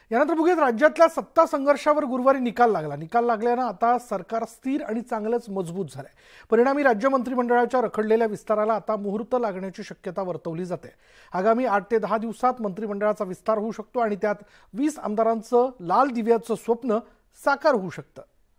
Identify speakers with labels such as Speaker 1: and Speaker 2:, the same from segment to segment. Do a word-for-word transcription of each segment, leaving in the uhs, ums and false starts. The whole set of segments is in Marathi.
Speaker 1: यानंतर बघूयात राज्यातल्या सत्ता संघर्षावर गुरुवारी निकाल लागला। निकाल लागल्यानं आता सरकार स्थिर आणि चांगलंच मजबूत झालंय। परिणामी राज्य मंत्रिमंडळाच्या रखडलेल्या विस्ताराला आता मुहूर्त लागण्याची शक्यता वर्तवली जाते। आगामी आठ ते दहा दिवसात मंत्रिमंडळाचा विस्तार होऊ शकतो आणि त्यात वीस आमदारांचं लाल दिव्याचं स्वप्न साकार होऊ शकतं।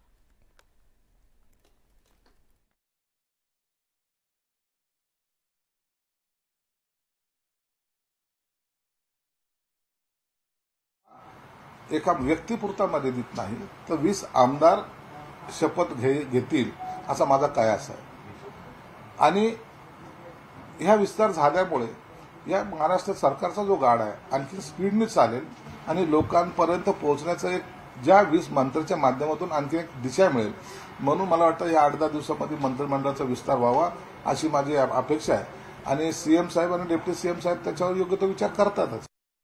Speaker 2: एका व्यक्तिपुरता मर्यादित नाही तर वीस आमदार शपथ घे घेतील असा माझा कयास आहे। आणि ह्या विस्तार झाल्यामुळे या महाराष्ट्र सरकारचा जो गाडा आहे आणखी स्पीडने चालेल आणि लोकांपर्यंत पोहोचण्याचं एक ज्या वीस मंत्र्याच्या माध्यमातून आणखी एक दिशा मिळेल। म्हणून मला वाटतं या आठ दहा दिवसामध्ये मंत्रिमंडळाचा विस्तार व्हावा अशी माझी अपेक्षा आहे। आणि सीएम साहेब आणि डेप्युटी सीएम साहेब त्याच्यावर योग्य तो विचार करतातच।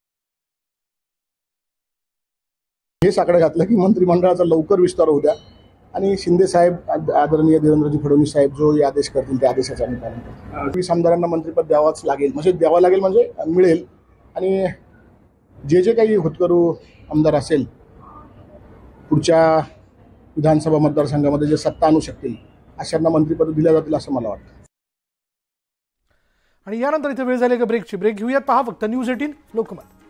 Speaker 3: हे साकडं घातलं की मंत्रिमंडळाचा लवकर विस्तार होऊ द्या आणि शिंदे साहेब आदरणीय देवेंद्रजी फडणवीस साहेब जो हे आदेश करतील त्या आदेशाचा आम्ही पालन करू। वीस आमदारांना मंत्रिपद द्यावाच लागेल, म्हणजे द्यावं लागेल म्हणजे मिळेल। आणि जे जे काही होतकरू आमदार असेल पुढच्या विधानसभा मतदारसंघामध्ये जे सत्ता आणू शकतील अशांना मंत्रिपद दिल्या जातील असं मला वाटतं।
Speaker 1: आणि यानंतर इथे वेळ झाली का ब्रेकची। ब्रेक घेऊयात, पहा फक्त न्यूज अठरा लोकमत।